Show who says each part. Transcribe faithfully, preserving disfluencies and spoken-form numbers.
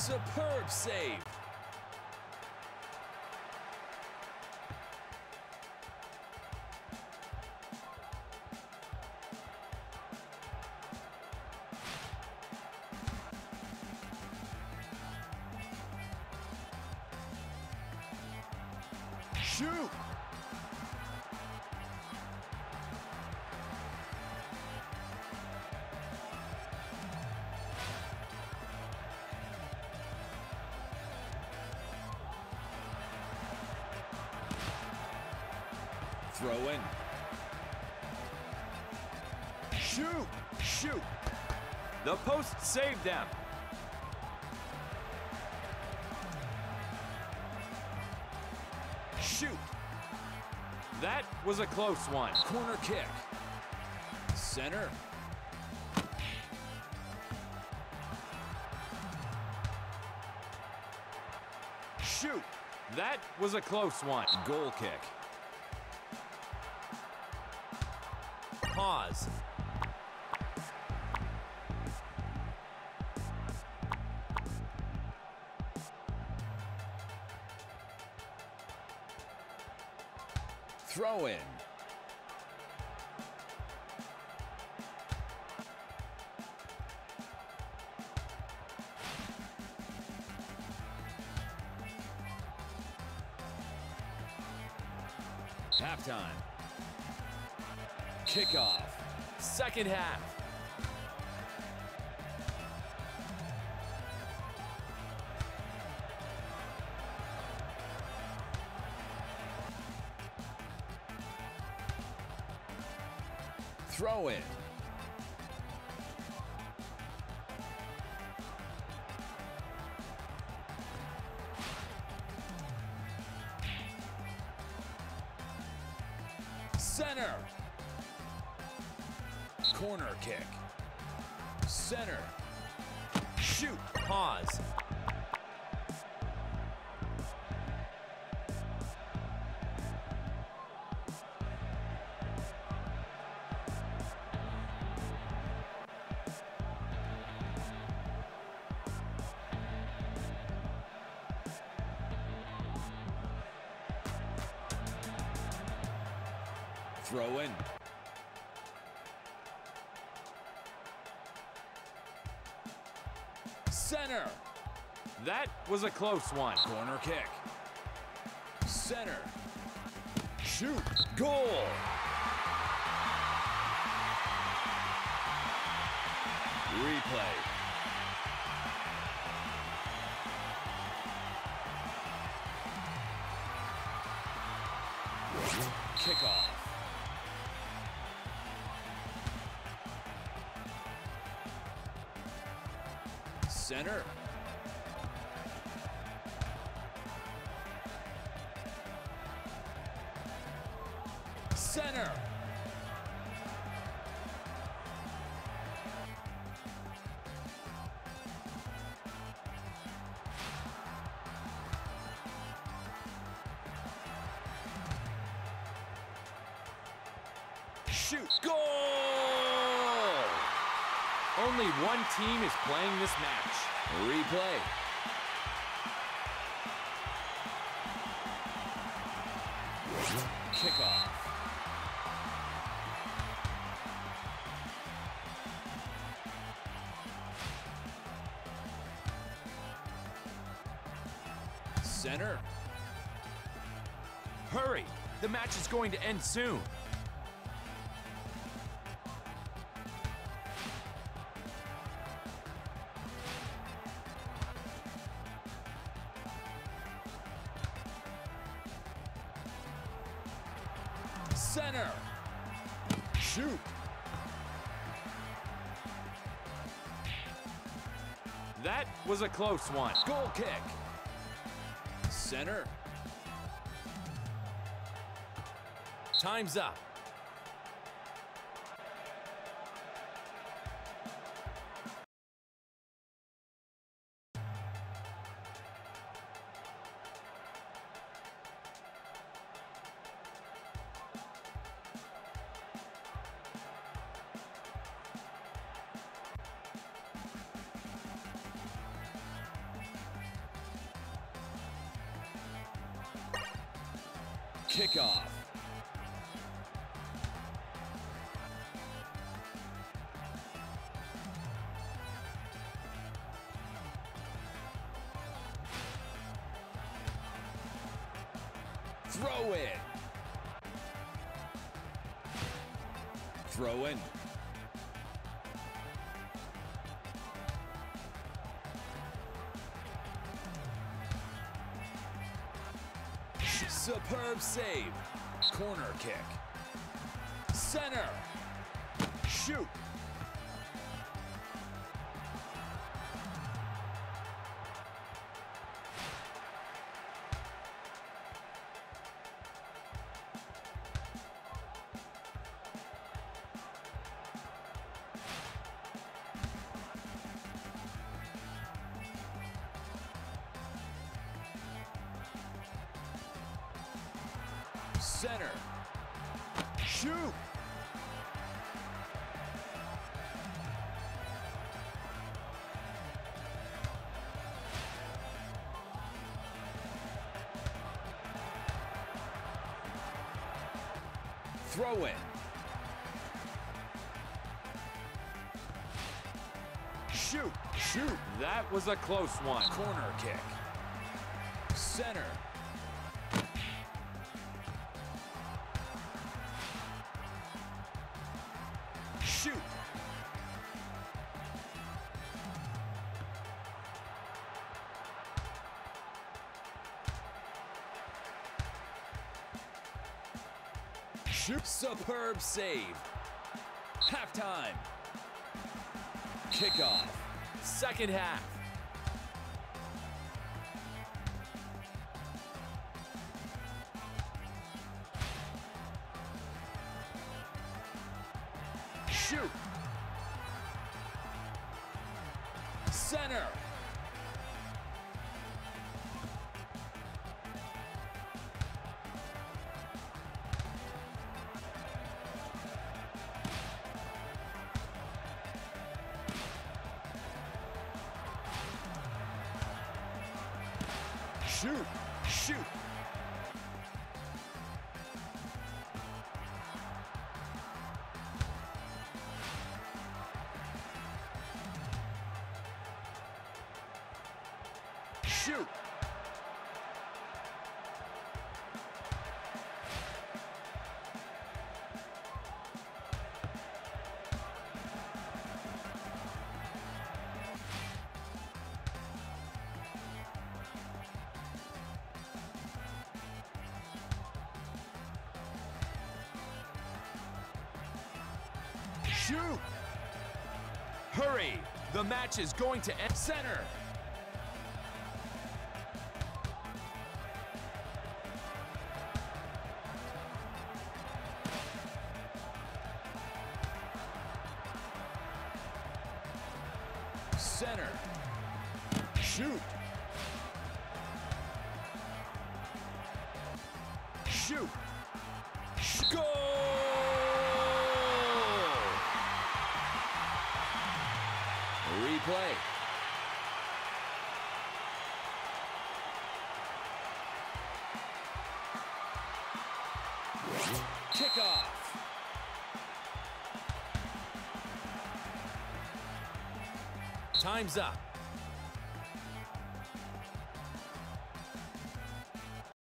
Speaker 1: Superb save.
Speaker 2: Shoot!
Speaker 1: Throw in.
Speaker 2: Shoot! Shoot!
Speaker 1: The post saved them.
Speaker 2: Shoot!
Speaker 1: That was a close one.
Speaker 2: Corner kick. Center. Shoot!
Speaker 1: That was a close one.
Speaker 2: Goal kick.
Speaker 1: Pause.
Speaker 2: Throw in. Halftime. Kickoff.
Speaker 1: Second half.
Speaker 2: Throw in. Center. Corner kick. Center. Shoot.
Speaker 1: Pause.
Speaker 2: Throw in. Center.
Speaker 1: That was a close one.
Speaker 2: Corner kick. Center. Shoot. Goal. Replay. Kickoff. Center. Center. Shoot. Goal!
Speaker 1: Only one team is playing this match.
Speaker 2: Replay. Kickoff. Center.
Speaker 1: Hurry! The match is going to end soon.
Speaker 2: Center. Shoot.
Speaker 1: That was a close one.
Speaker 2: Goal kick. Center.
Speaker 1: Time's up.
Speaker 2: Kickoff. Throw in. Throw in. Superb save. Corner kick. Center. Shoot. Center. Shoot. Throw in. Shoot. Shoot.
Speaker 1: That was a close one.
Speaker 2: Corner kick. Center. Shoot. Shoot. Superb save. Halftime. Kickoff.
Speaker 1: Second half.
Speaker 2: Shoot. Center. Shoot. Shoot. Shoot. Shoot.
Speaker 1: Hurry. The match is going to end.
Speaker 2: Center. Center. Shoot. Shoot. Goal! Replay. Kickoff.
Speaker 1: Time's up.